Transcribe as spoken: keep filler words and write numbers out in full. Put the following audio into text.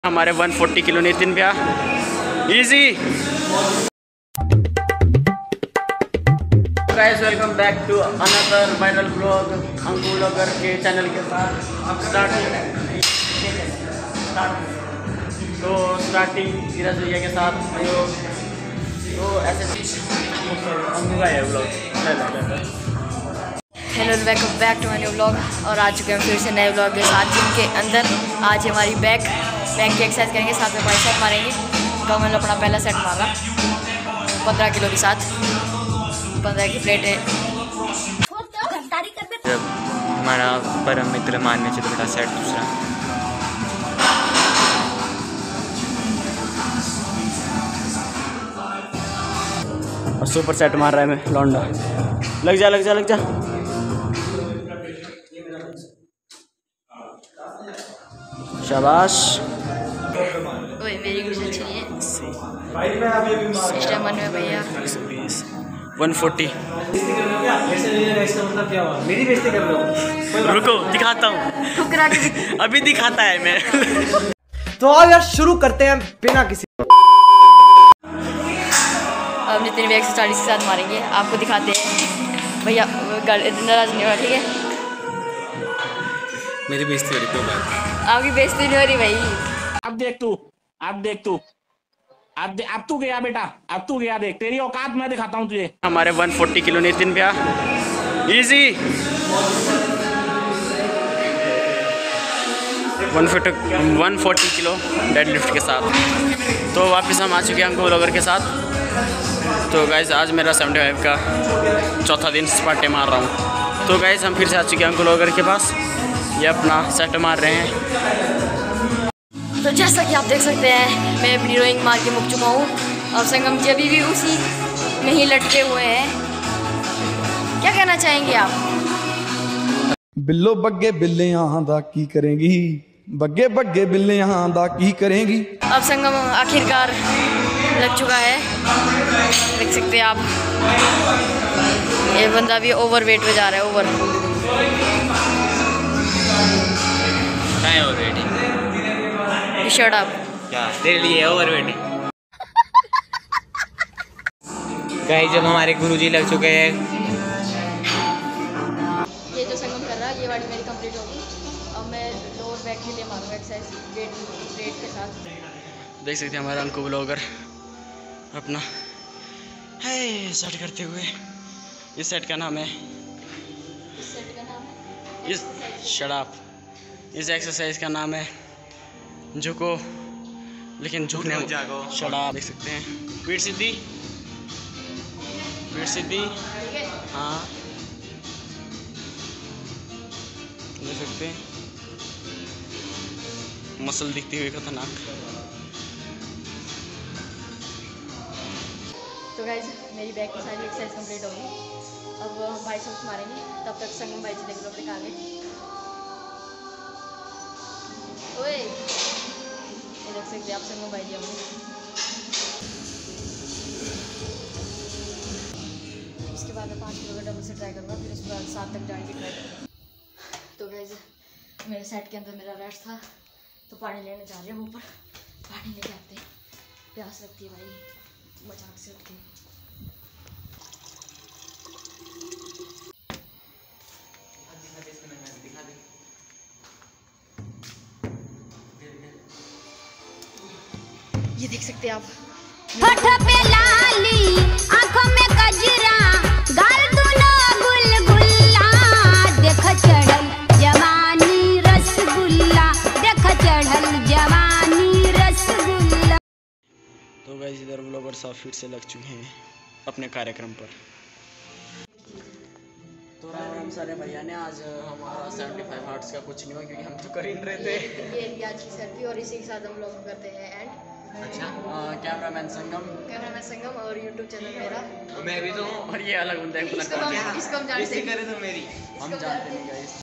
हमारे एक सौ चालीस किलो नितिन भैया easy. Guys welcome back to another viral blog Anku blogger के चैनल के साथ स्टार्ट तो स्टार्टिंग धीरज भैया के साथ तो ऐसे अंकु का है blog. Hello welcome back to my new blog और आ चुके हैं फिर से नए ब्लॉग के साथ, जिनके अंदर आज हमारी बैक बैक की एक्सरसाइज करेंगे, साथ में बाइसेप मारेंगे। तो मैंने अपना पहला सेट मारा पंद्रह किलो के साथ, पंद्रह की प्लेट है। जब हमारा परम मित्र मानने चलो बेटा सेट दूसरा और सुपर सेट मार रहा है मैं लौंडा। लग जा लग जा लग जा शाबाश। ओए मेरी कुछ अच्छी नहीं है सिस्टम मन में भैया। एक सौ बीस एक सौ चालीस मेरी बेइज्जती कर रहे हो। रुको दिखाता हूँ अभी दिखाता है मैं। तो आओ यार शुरू करते हैं बिना किसी। अब नितिन भी एक सौ चालीस के साथ मारेंगे, आपको दिखाते हैं भैया। नाराज नहीं हो रहा, ठीक है? मेरी बेइज्जती हो रही क्यों बात? आपकी बेइज्जती नहीं हो रही भाई। अब देख तू अब देख तू अब दे, अब तू गया बेटा, अब तू गया। देख तेरी औकात मैं दिखाता हूँ तुझे। हमारे एक सौ चालीस किलो नितिन भैया इजी। एक सौ चालीस किलो डेडलिफ्ट के साथ तो वापस हम आ चुके हैं अंकु ब्लॉगर के साथ। तो गाइस आज मेरा पचहत्तर का चौथा दिन स्पाटे मार रहा हूँ। तो गाइस हम फिर से आ चुके हैं अंकु ब्लॉगर के पास, ये अपना सेट मार रहे हैं। तो जैसा कि आप देख सकते हैं मैं अपनी रोइंग मार के मुक चुका हूँ और संगम जी अभी भी उसी में ही लटके हुए हैं। क्या कहना चाहेंगे आप? बिल्लो बग्गे बिल्ले यहाँ दा की करेंगी, बग्गे बग्गे बिल्ले यहाँ दा की करेंगी। अब संगम आखिरकार लग चुका है, देख सकते हैं आप। ये बंदा भी ओवर वेट पे जा रहा है, ओवर क्या है ओवर वेटिंग? Shut up. क्या तेरे लिए ओवर वेटिंग? गाइस जब हमारे गुरुजी लग चुके हैं, ये जो संगम कर रहा है ये वाली मेरी कंप्लीट होगी। अब मैं लोअर बैक के लिए मारूंगा एक्सरसाइज वेट वेट के साथ। देख सकते हैं हमारा अंकु ब्लॉगर अपना है सेट करते हुए। इस सेट का नाम है इस सेट का नाम है इस शराब इस एक्सरसाइज का नाम है झुको लेकिन झुकने जागो। शराब। देख सकते हैं पीठ सीधी पीठ सीधी। हाँ देख सकते हैं मसल दिखती हुई खतरनाक। तो गाइस मेरी बैक की सारी एक्सरसाइज कंप्लीट होगी। अब हम बाइसेप्स मारेंगे, तब तक संगम भाई जी देख लो अपने आगे। ओए ये देख सकते हैं आप संगम भाई जी होंगे। इसके बाद मैं पाँच किलो का डबल से ट्राई करूँगा, फिर उसके बाद सात तक जाने की ट्राई करूँगा। तो गाइस मेरे सेट के अंदर मेरा रेस्ट था, तो पानी लेने जा रहे हैं ऊपर। पानी लेके आते हैं, प्यास लगती है भाई मजाक से उठ के। ये देख सकते हैं आप, होठ पे लाली, आँखों में गजरा, गाल दूल्हा गुलगुल्ला, देख चढ़ल जवानी रसगुल्ला, देख चढ़ल जवानी रसगुल्ला। तो गाइस इधर ब्लॉगर साफ फिर से लग चुके हैं अपने कार्यक्रम पर। तो राम राम सारे भैया ने आज हमारा पचहत्तर हार्ट्स का कुछ नहीं हुआ क्योंकि हम तो कर ही रहे थे। ये ये आज की सेल्फी और इसी के साथ हम लोग करते हैं एंड। अच्छा कैमरामैन संगम कैमरामैन संगम और यूट्यूब चैनल मेरा। मैं भी तो हूँ और ये अलग बंदा है इसको हम इसको हम जानते हैं, करे तो मेरी हम जानते नहीं गाइस।